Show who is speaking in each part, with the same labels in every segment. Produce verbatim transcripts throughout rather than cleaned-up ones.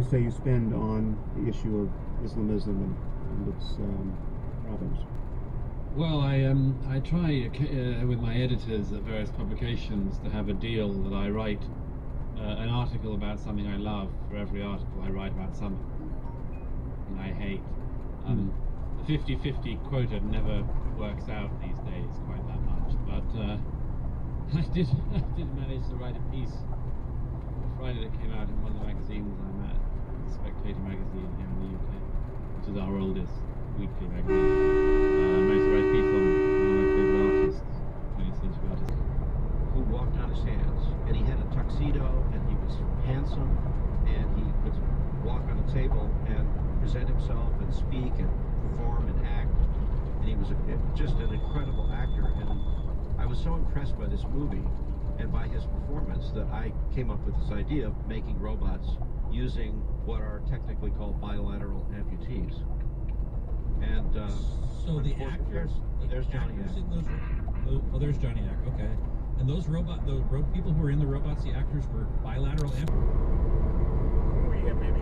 Speaker 1: you say you spend on the issue of Islamism and, and its um, problems?
Speaker 2: Well, I um I try uh, with my editors at various publications to have a deal that I write uh, an article about something I love for every article I write about something I hate. Um, mm. The fifty fifty quota never works out these days quite that much, but uh, I did I did manage to write a piece on Friday that came out in one of the magazines I'm at, Spectator magazine here in the U K, which is our oldest weekly magazine. Uh, I managed to write a piece on one of my favourite artists, twentieth century artists,
Speaker 3: who walked on his hands, and he had a tuxedo, and he was handsome, and he would walk on a table and present himself and speak and perform and act, and he was a, just an incredible actor. And I was so impressed by this movie and by his performance that I came up with this idea of making robots using what are technically called bilateral amputees. And uh,
Speaker 4: so the actors,
Speaker 3: there's, there's Johnny
Speaker 4: actors
Speaker 3: Ack.
Speaker 4: in those, those, oh, there's Johnny Ack. Okay, and those robot, the ro people who were in the robots, the actors were bilateral amputees.
Speaker 5: Oh yeah, baby.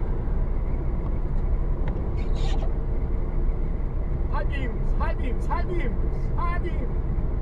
Speaker 5: High beams, high beams, high beams, high beams.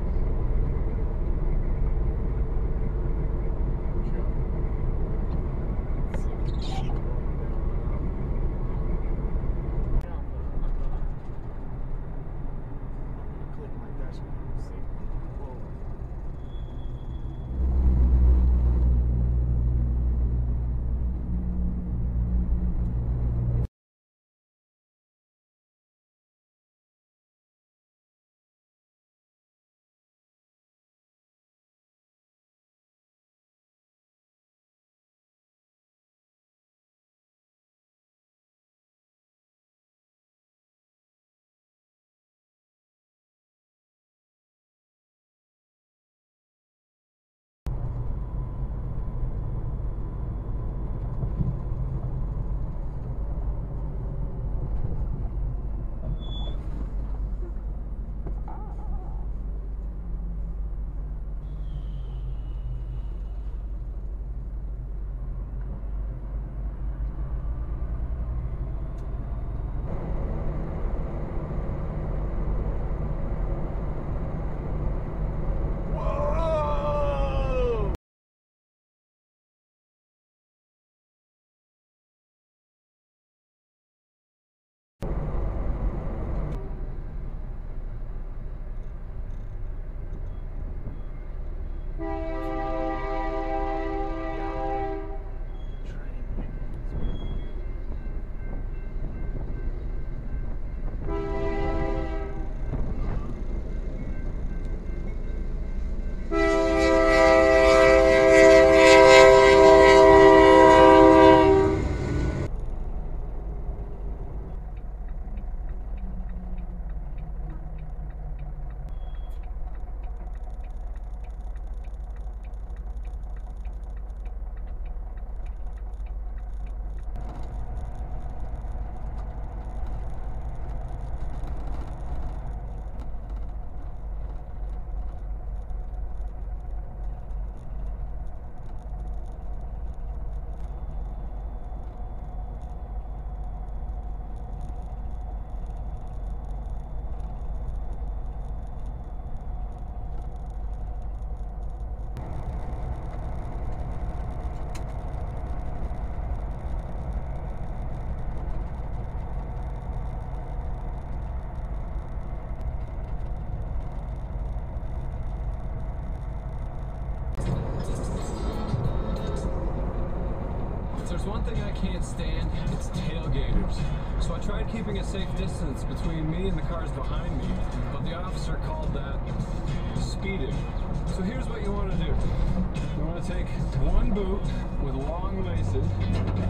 Speaker 6: There's one thing I can't stand, it's tailgaters. So I tried keeping a safe distance between me and the cars behind me, but the officer called that speeding. So here's what you want to do. You want to take one boot with long laces,